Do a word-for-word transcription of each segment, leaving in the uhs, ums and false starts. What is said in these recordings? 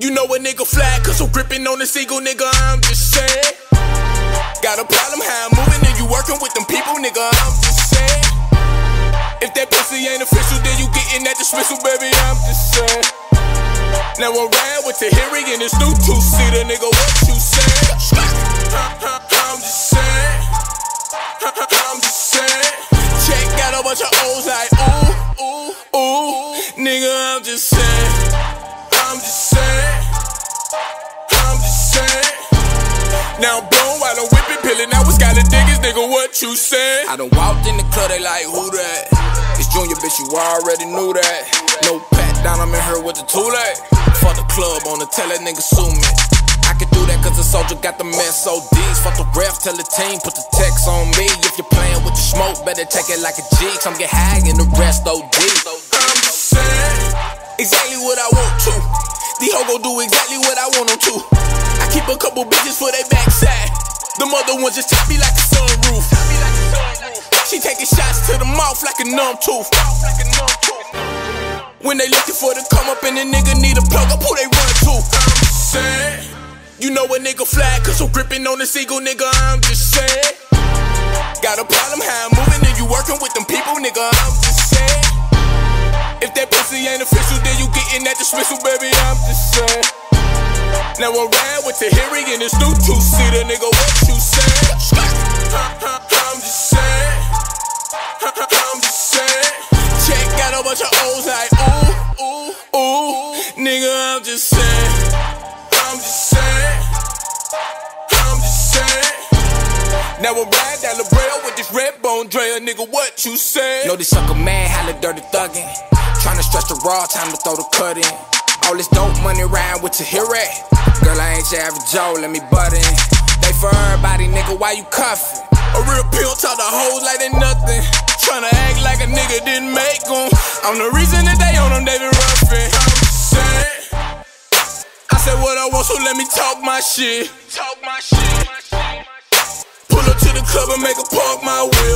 You know a nigga flat, cause I'm gripping on the single, nigga, I'm just saying. Got a problem how I'm moving and you working with them people, nigga, I'm just saying. If that pussy ain't official, then you getting that dismissal, baby, I'm just saying. Now I'm riding with Tahiri in this new two-seater, nigga, what you saying? I'm just saying. I'm just saying. Check out a bunch of O's like, ooh, ooh, ooh. Nigga, I'm just saying. I'm just saying. I'm just saying. Now I'm blown while I'm whipping, pillin'. Now it's got the diggers, nigga, what you saying? I done walked in the club, they like, who that? It's Junior, bitch, you already knew that. No pat down, I'm in her with the tool at. Fuck the club on the tell that nigga sue me. I can do that cause the soldier got the S O Ds. Fuck the ref, tell the team, put the text on me. If you're playing with the smoke, better take it like a G. Come get high and the rest O D. I'm just saying, exactly what I want to. These hoes gon' do exactly what I want them to. I keep a couple bitches for they backside. The mother ones just top me like a sunroof. She taking shots to the mouth like a numb tooth. When they looking for the come up and the nigga need a plug up, who they run to? I'm just saying. You know a nigga flat, cause I'm gripping on the single, nigga, I'm just saying. Got a problem how I'm moving and you working with them people, nigga, I'm just saying. If that pussy ain't official, then you getting that dismissal, baby, I'm just saying. Now I'm riding with Tahiri in this new two-seater, nigga, what you saying? I'm just saying. I'm just saying. Check out a bunch of O's like, ooh, ooh, ooh. Nigga, I'm just saying. I'm just saying. I'm just saying. Now I'm riding down the rail with this red bone Drea, nigga, what you saying? Know this sucker mad, holla dirty thuggin'. Tryna stretch the raw, time to throw the cut in. All this dope money round with Tahiri. Girl, I ain't your average Joe, let me butt in. They for everybody, nigga, why you cuffin'? A real pimp talk to hoes like they nothing. Tryna act like a nigga didn't make them. I'm the reason that they on them, they been ruffin'. I'm just saying. I said what I want, so let me talk my shit. Talk my shit. Pull up to the club and make a park my wheel.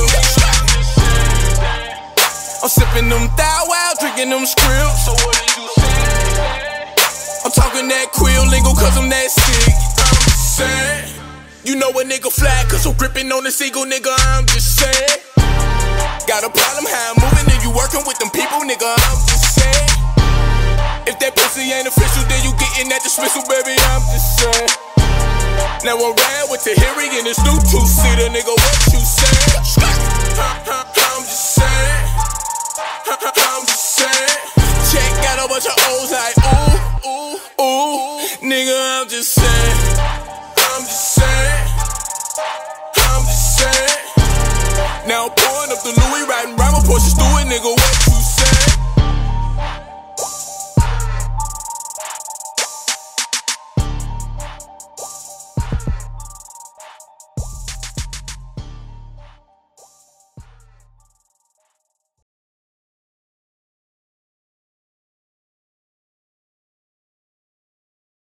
I'm sippin' them thou wow, drinking them skrill. So what are you saying? I'm talking that quill lingo cause I'm that sick. I'm just saying. You know a nigga flat cause I'm gripping on the single, nigga, I'm just saying. Got a problem how I'm moving and you working with them people, nigga, I'm just saying. If that pussy ain't official, then you getting that dismissal, baby, I'm just saying. Now I'm riding with Tahiri in this new two-seater, nigga, what you saying? I'm just saying. I'm just saying. Check out a bunch of O's like, ooh, ooh, ooh. Nigga, I'm just saying. I'm just saying. I'm just saying. Now I'm pouring up the Louis, riding round my Porsche, Stewie, nigga,